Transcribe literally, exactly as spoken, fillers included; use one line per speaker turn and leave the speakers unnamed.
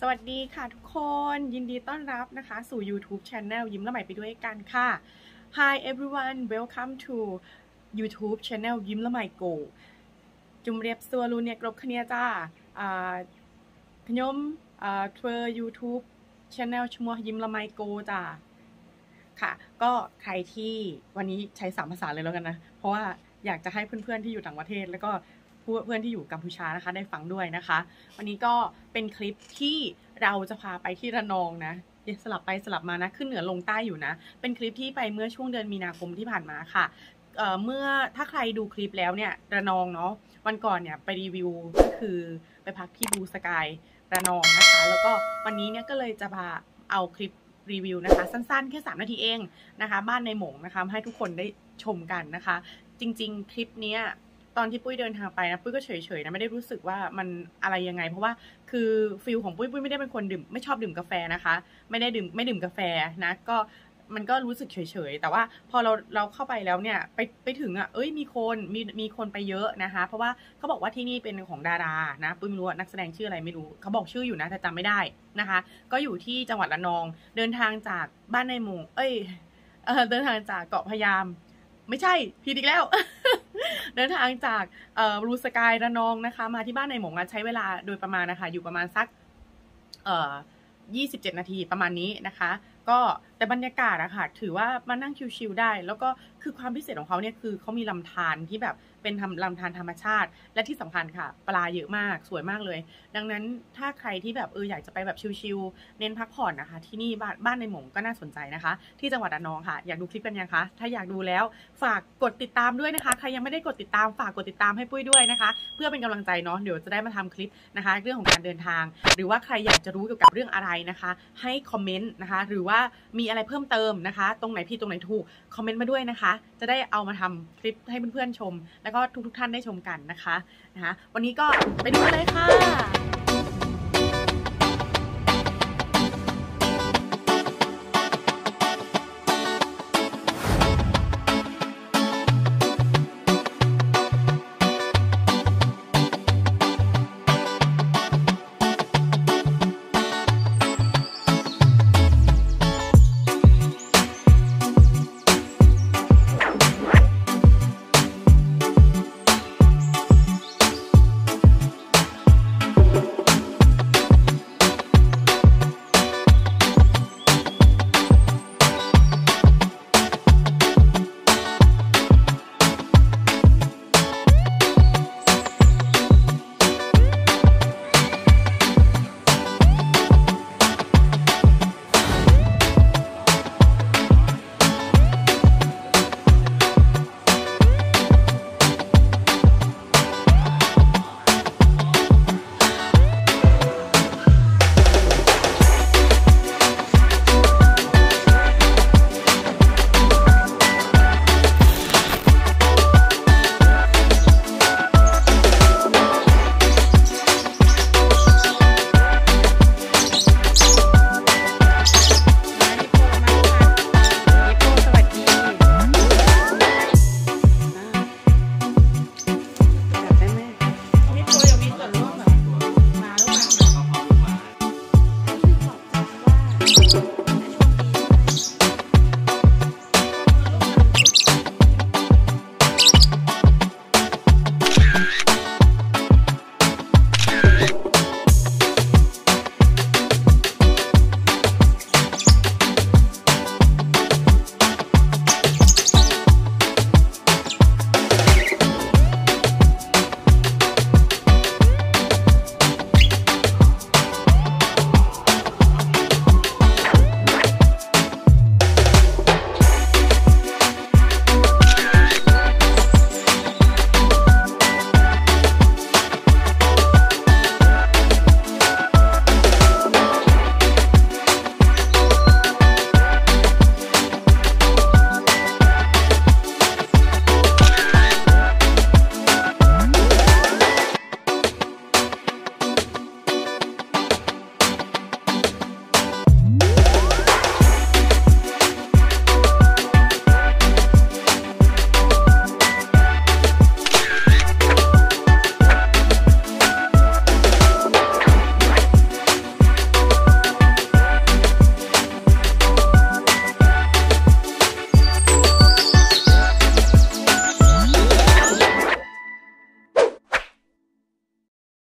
สวัสดีค่ะทุกคนยินดีต้อนรับนะคะสู่ YouTube Channel ยิ้มละใหม่ไปด้วยกันค่ะ Hi everyone welcome to YouTube Channel ยิ้มละใหม่ Go จุ่มเรียบซัวรูเนี่ยกรบคะเนียจ้าขยมทเวอร์ YouTube Channel ชัวยิ้มละใหม่ Go จ้าค่ะก็ใครที่วันนี้ใช้สามภาษาเลยแล้วกันนะเพราะว่าอยากจะให้เพื่อนๆที่อยู่ต่างประเทศแล้วก็เพื่อนที่อยู่กัมพูชานะคะได้ฟังด้วยนะคะวันนี้ก็เป็นคลิปที่เราจะพาไปที่ระนองนะสลับไปสลับมานะขึ้นเหนือลงใต้อยู่นะเป็นคลิปที่ไปเมื่อช่วงเดือนมีนาคมที่ผ่านมาค่ะ เอ่อเมื่อถ้าใครดูคลิปแล้วเนี่ยระนองเนาะวันก่อนเนี่ยไปรีวิวก็คือไปพักที่บูสกายระนองนะคะแล้วก็วันนี้เนี่ยก็เลยจะพาเอาคลิปรีวิวนะคะสั้นๆแค่สามนาทีเองนะคะบ้านในหมงนะคะให้ทุกคนได้ชมกันนะคะจริงๆคลิปเนี้ยตอนที่ปุ้ยเดินทางไปนะปุ้ยก็เฉยๆนะไม่ได้รู้สึกว่ามันอะไรยังไงเพราะว่าคือฟิลของปุ้ยปุ้ยไม่ได้เป็นคนดื่มไม่ชอบดื่มกาแฟนะคะไม่ได้ดื่มไม่ดื่มกาแฟนะก็มันก็รู้สึกเฉยๆแต่ว่าพอเราเราเข้าไปแล้วเนี่ยไปไปถึงอ่ะเอ้ยมีคนมีมีคนไปเยอะนะคะเพราะว่าเขาบอกว่าที่นี่เป็นของดารานะปุ้ยไม่รู้นักแสดงชื่ออะไรไม่รู้เขาบอกชื่ออยู่นะแต่จำไม่ได้นะคะก็อยู่ที่จังหวัดระนองเดินทางจากบ้านในหมู่เอ้ยเออเดินทางจากเกาะพะยามไม่ใช่ผิดอีกแล้ว เดินทางจากเอ่อรูสกายระนองนะคะมาที่บ้านในหมงใช้เวลาโดยประมาณนะคะอยู่ประมาณสักเอ่อยี่สิบเจ็ดนาทีประมาณนี้นะคะก็แต่บรรยากาศอะค่ะถือว่ามานั่งชิลๆได้แล้วก็คือความพิเศษของเขาเนี่ยคือเขามีลำธารที่แบบเป็นลำธารธรรมชาติและที่สำคัญค่ะปลาเยอะมากสวยมากเลยดังนั้นถ้าใครที่แบบเอออยากจะไปแบบชิลๆเน้นพักผ่อนนะคะที่นี่บ้านบ้านในหมงก็น่าสนใจนะคะที่จังหวัดระนองค่ะอยากดูคลิปกันยังคะถ้าอยากดูแล้วฝากกดติดตามด้วยนะคะใครยังไม่ได้กดติดตามฝากกดติดตามให้ปุ้ยด้วยนะคะเพื่อเป็นกำลังใจเนาะเดี๋ยวจะได้มาทำคลิปนะคะเรื่องของการเดินทางหรือว่าใครอยากจะรู้เกี่ยวกับเรื่องอะไรนะคะให้คอมเมนต์นะคะหรือว่ามีอะไรเพิ่มเติมนะคะตรงไหนผิดตรงไหนถูกคอมเมนต์มาด้วยนะคะจะได้เอามาทำคลิปให้เพื่อนๆชมแล้วก็ทุกๆท่านได้ชมกันนะคะนะคะวันนี้ก็ไปดูเลยค่ะ